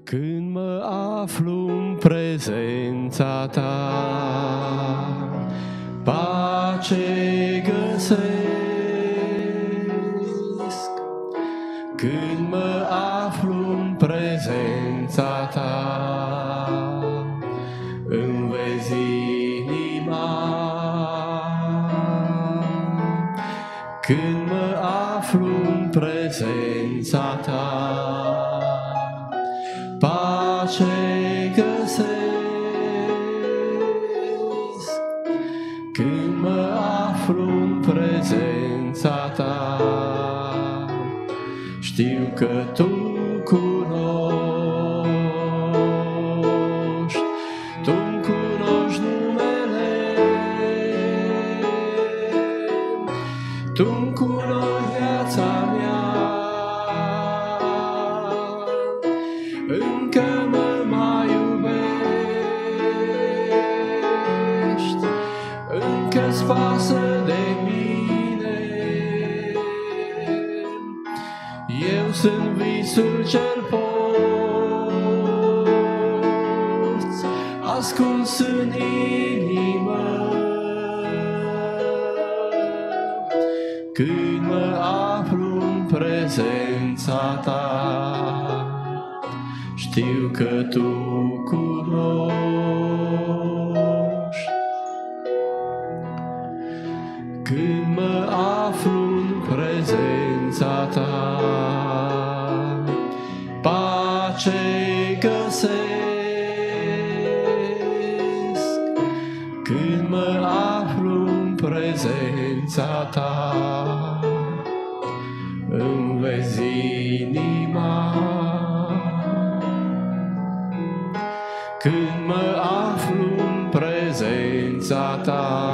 Când mă aflu în prezența ta, pace găsesc. Când mă aflu în prezența ta, îmi vezi inima. Când mă aflu în prezența ta, pace găsesc. Când mă aflu în prezența ta, știu că tu cunoști, tu-mi cunoști numele, tu-mi cunoști viața mea. Încă mă mai iubești, încă-ți pasă de mine. Eu sunt visul ce-l porți, ascuns în inimă. Când mă aflu în prezența ta, știu că tu cunoști. Când mă aflu în prezența ta, pace găsesc. Când mă aflu în prezența ta, îmi vezi inima. Când mă aflu în prezența ta,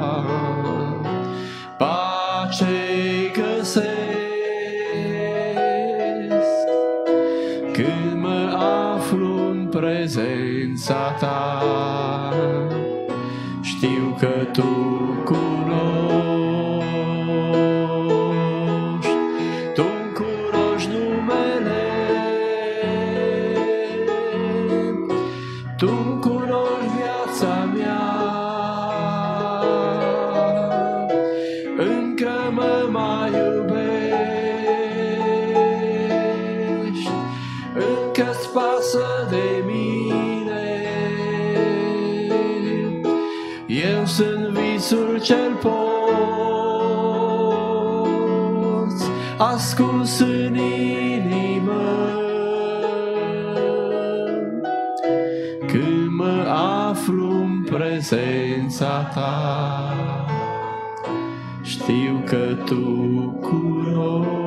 pace găsesc. Când mă aflu în prezența ta, știu că tu cunoști, tu-mi cunoști numele, tu-mi cunoști viața mea. Încă mă mai iubești, încă-ți pasă de mine. Eu sunt visul ce-l porți, ascuns în inimă. Când mă aflu în prezența ta, știu că tu cunoști.